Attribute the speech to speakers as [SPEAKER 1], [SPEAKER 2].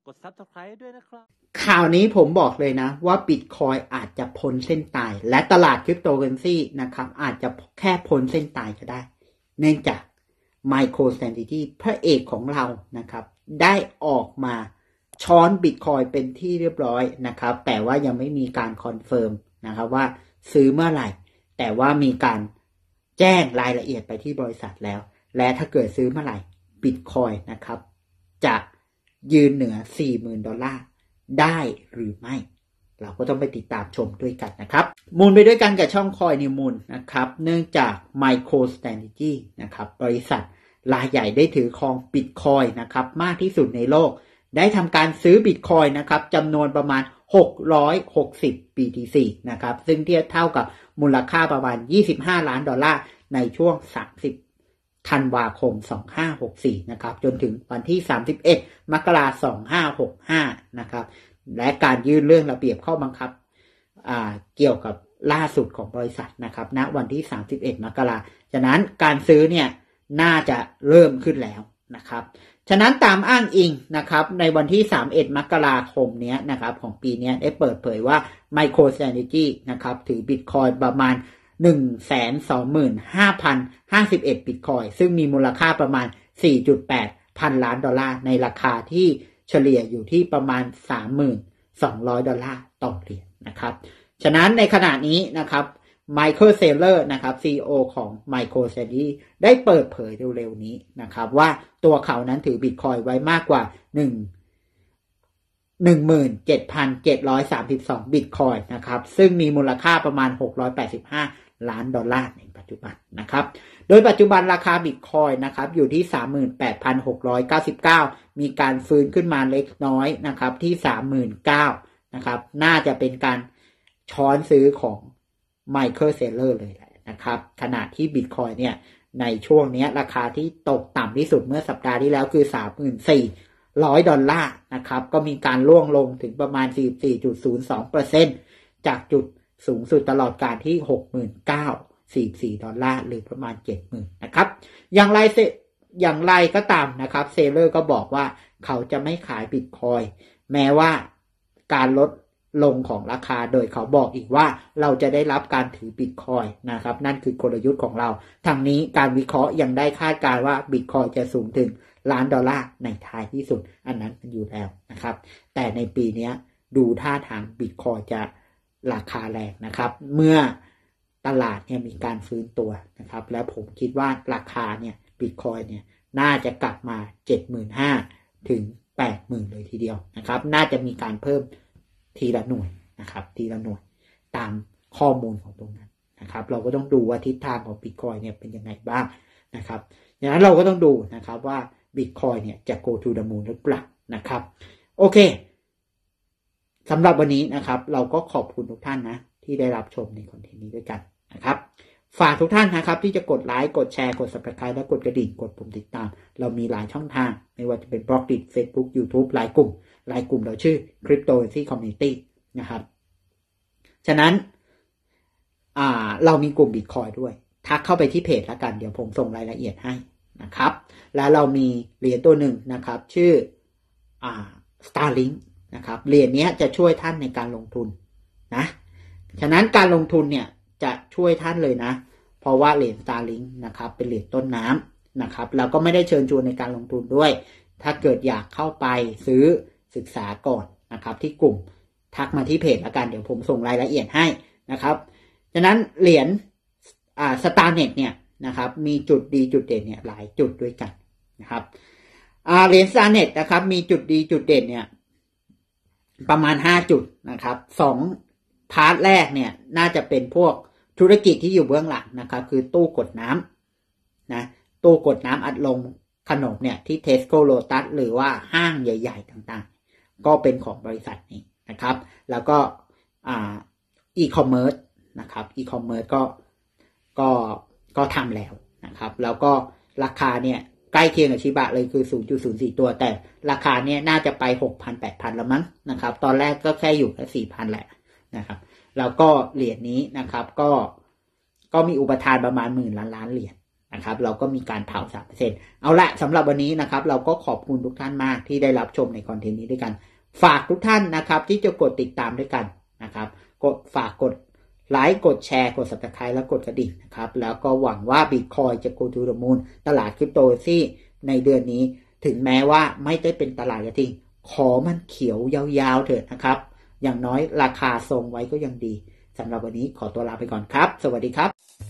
[SPEAKER 1] กด Subscribe ด้วยนะครับ
[SPEAKER 2] ข่าวนี้ผมบอกเลยนะว่า Bitcoin อาจจะพ้นเส้นตายและตลาดคริปโตเคอเรนซีนะครับอาจจะแค่พ้นเส้นตายก็ได้เนื่องจาก MicroStrategy พระเอกของเรานะครับได้ออกมาช้อน Bitcoin เป็นที่เรียบร้อยนะครับแต่ว่ายังไม่มีการคอนเฟิร์มนะครับว่าซื้อเมื่อไหร่แต่ว่ามีการแจ้งรายละเอียดไปที่บริษัทแล้วและถ้าเกิดซื้อเมื่อไหร่ Bitcoin นะครับจะยืนเหนือ 40,000 ดอลลาร์ได้หรือไม่เราก็ต้องไปติดตามชมด้วยกันนะครับมูลไปด้วยกันกับช่องคอยนิวมูลนะครับเนื่องจาก MicroStrategy นะครับบริษัทรายใหญ่ได้ถือครอง Bitcoin นะครับมากที่สุดในโลกได้ทำการซื้อ Bitcoin นะครับจำนวนประมาณ660 BTC นะครับซึ่งเทียบเท่ากับมูลค่าประมาณ25 ล้านดอลลาร์ในช่วง30ธันวาคม2564นะครับจนถึงวันที่31มกราคม2565นะครับและการยื่นเรื่องระเบียบข้อบังคับเกี่ยวกับล่าสุดของบริษัทนะครับณวันที่31มกราคมฉะนั้นการซื้อเนี่ยน่าจะเริ่มขึ้นแล้วนะครับฉะนั้นตามอ้างอิงนะครับในวันที่31มกราคมนี้นะครับของปีนี้ได้เปิดเผยว่า MicroStrategy นะครับถือ Bitcoin ประมาณ125,051 Bitcoin ซึ่งมีมูลค่าประมาณ 4.8 พันล้านดอลลาร์ในราคาที่เฉลี่ยอยู่ที่ประมาณ 3,200 ดอลลาร์ต่อเหรียญนะครับฉะนั้นในขณะนี้นะครับไมเคิลเซเลอร์นะครับ CEO ของ MicroStrategy ได้เปิดเผยเร็วๆนี้นะครับว่าตัวเขานั้นถือ Bitcoin ไว้มากกว่า17,732 Bitcoin นะครับซึ่งมีมูลค่าประมาณ685 ล้านดอลลาร์ในปัจจุบันนะครับโดยปัจจุบันราคา Bitcoin นะครับอยู่ที่ 38,699 มีการฟื้นขึ้นมาเล็กน้อยนะครับที่ 39,000 นะครับน่าจะเป็นการช้อนซื้อของMichael Saylor เลยแหละนะครับขณะที่ Bitcoin เนี่ยในช่วงนี้ราคาที่ตกต่ำที่สุดเมื่อสัปดาห์ที่แล้วคือ 34,000 ดอลลาร์นะครับก็มีการร่วงลงถึงประมาณ 44.02% จากจุดสูงสุดตลอดการที่ 69,044 ดอลลาร์หรือประมาณ 70,000 นะครับอย่างไรก็ตามนะครับเซเลอร์ก็บอกว่าเขาจะไม่ขาย Bitcoin แม้ว่าการลดลงของราคาโดยเขาบอกอีกว่าเราจะได้รับการถือ Bitcoin นะครับนั่นคือกลยุทธ์ของเราทั้งนี้การวิเคราะห์ยังได้คาดการณ์ว่า Bitcoin จะสูงถึงล้านดอลลาร์ในท้ายที่สุดอันนั้นมันอยู่แล้วนะครับแต่ในปีนี้ดูท่าทาง Bitcoin จะราคาแรงนะครับเมื่อตลาดเนี่ยมีการฟื้นตัวนะครับและผมคิดว่าราคาเนี่ย Bitcoin เนี่ยน่าจะกลับมา 75,000 ถึง 80,000 เลยทีเดียวนะครับน่าจะมีการเพิ่มทีละหน่วยนะครับทีละหน่วยตามข้อมูลของตรงนั้นนะครับเราก็ต้องดูว่าทิศทางของ Bitcoin เนี่ยเป็นยังไงบ้างนะครับดังนั้นเราก็ต้องดูนะครับว่า Bitcoin เนี่ยจะ go to the moon หรือเปล่านะครับโอเคสำหรับวันนี้นะครับเราก็ขอบคุณทุกท่านนะที่ได้รับชมในคอนเทนต์นี้ด้วยกันนะครับฝากทุกท่านนะครับที่จะกดไลค์กดแชร์กด Subscribe และกดกระดิ่งกดปุ่มติดตามเรามีหลายช่องทางไม่ว่าจะเป็น Blogdit Facebook YouTube ไลน์กลุ่มเราชื่อ Cryptocurrency Community นะครับฉะนั้นเรามีกลุ่ม Bitcoin ด้วยทักเข้าไปที่เพจแล้วกันเดี๋ยวผมส่งรายละเอียดให้นะครับแล้วเรามีเหรียญตัวหนึ่งนะครับชื่อStarlink นะครับเหรียญนี้จะช่วยท่านในการลงทุนนะฉะนั้นการลงทุนเนี่ยจะช่วยท่านเลยนะเพราะว่าเหรียญ Starlink นะครับเป็นเหรียญต้นน้ำนะครับแล้วก็ไม่ได้เชิญชวนในการลงทุนด้วยถ้าเกิดอยากเข้าไปซื้อศึกษาก่อนนะครับที่กลุ่มทักมาที่เพจแล้วกันเดี๋ยวผมส่งรายละเอียดให้นะครับฉะนั้นเหรียญStarnet เนี่ยนะครับมีจุดดีจุดเด่นเนี่ยหลายจุดด้วยกันนะครับเหรียญ Starnet นะครับมีจุดดีจุดเด่นเนี่ยประมาณ5จุดนะครับ2พาร์ทแรกเนี่ยน่าจะเป็นพวกธุรกิจที่อยู่เบื้องหลังนะครับคือตู้กดน้ำนะตู้กดน้ำอัดลมขนมเนี่ยที่ Tesco Lotus หรือว่าห้างใหญ่ๆต่างๆก็เป็นของบริษัทนี้นะครับแล้วก็e-commerce นะครับ e-commerce ก็ทำแล้วนะครับแล้วก็ราคาเนี่ยใกล้เคียงกับชิบะเลยคือ 0.04 ตัวแต่ราคาเนี่ยน่าจะไป 6,000-8,000 แล้วมั้งนะครับตอนแรกก็แค่อยู่แค่ 4,000 แหละนะครับแล้วก็เหรียญนี้นะครับก็มีอุปทานประมาณ10,000 ล้านเหรียญนะครับเราก็มีการเผา 3% เอาละสำหรับวันนี้นะครับเราก็ขอบคุณทุกท่านมากที่ได้รับชมในคอนเทนต์นี้ด้วยกันฝากทุกท่านนะครับที่จะกดติดตามด้วยกันนะครับฝากกดไลค์กดแชร์กด Subscribe และกดกระดิ่งนะครับแล้วก็หวังว่า Bitcoin จะ Go to the Moon ตลาดคริปโตเคอเรนซีในเดือนนี้ถึงแม้ว่าไม่ได้เป็นตลาดกระทิงขอมันเขียวยาวๆเถิดนะครับอย่างน้อยราคาทรงไว้ก็ยังดีสำหรับวันนี้ขอตัวลาไปก่อนครับสวัสดีครับ